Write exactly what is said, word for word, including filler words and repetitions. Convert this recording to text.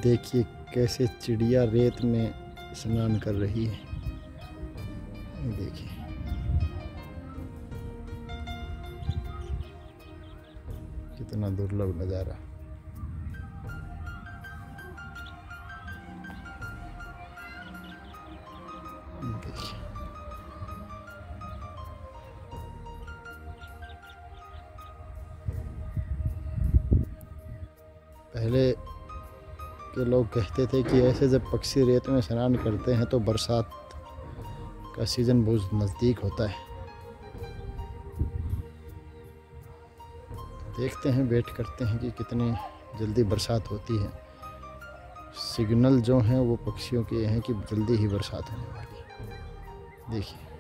देखिए कैसे चिड़िया रेत में स्नान कर रही है। देखिए कितना दुर्लभ नज़ारा। देखिए पहले के लोग कहते थे कि ऐसे जब पक्षी रेत में स्नान करते हैं तो बरसात का सीज़न बहुत नज़दीक होता है। देखते हैं, वेट करते हैं कि कितनी जल्दी बरसात होती है। सिग्नल जो हैं वो पक्षियों के हैं कि जल्दी ही बरसात होने वाली है। देखिए